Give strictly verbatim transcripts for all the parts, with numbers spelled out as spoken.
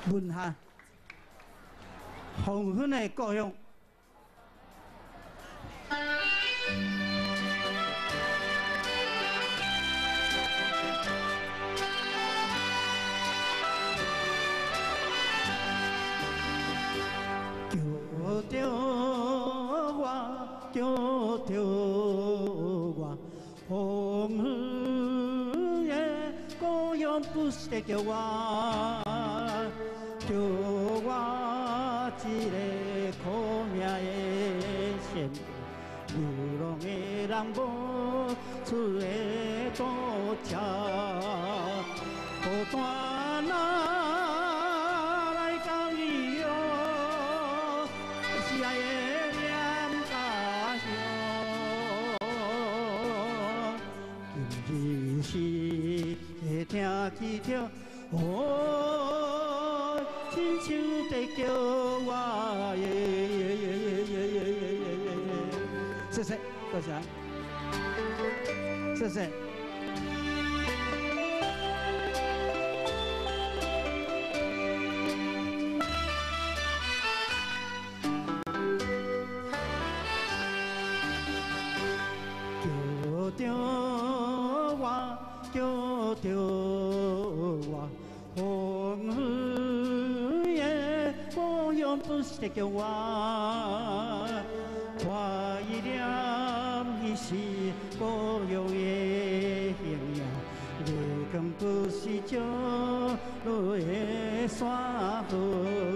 问下黄昏的故乡。叫着我，叫着我，黄昏的故乡不是在叫我，叫我一个苦命的仙，流浪的人无厝的渡车，孤单啊来到伊哟。 今日是会听起着，哦，亲像在叫我耶耶耶耶耶耶耶耶耶！谢谢，多谢，谢谢。 叫着我，叫着我，黄昏的故乡不是在叫我，我一念伊是故乡的形象，月光不是照落的山河，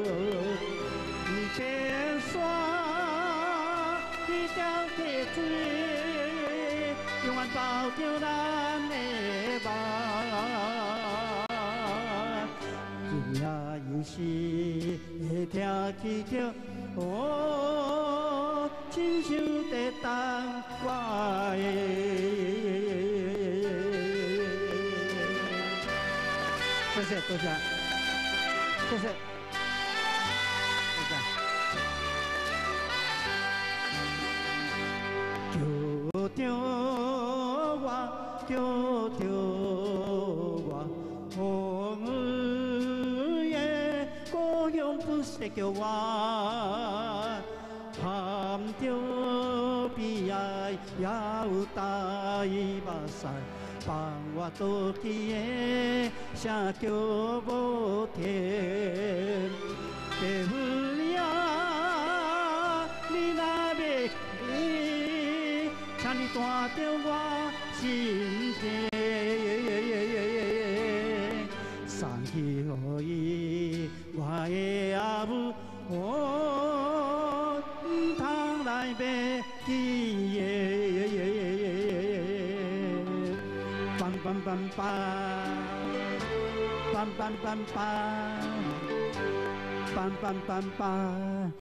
一片山，一条铁水。 永远保着咱的梦，今夜又是会听起着，哦，亲像在等我的。谢谢，多谢，谢谢，多谢。叫着。 叫着我，黄昏的故乡不是在叫我，含着悲哀也有大目屎，放我倒去的声叫无停。地府呀，你若要去，请你带着我。 心田送去予伊，我的阿母，哦，唔通来袂记耶。梆梆梆梆，梆梆梆梆，梆梆梆梆。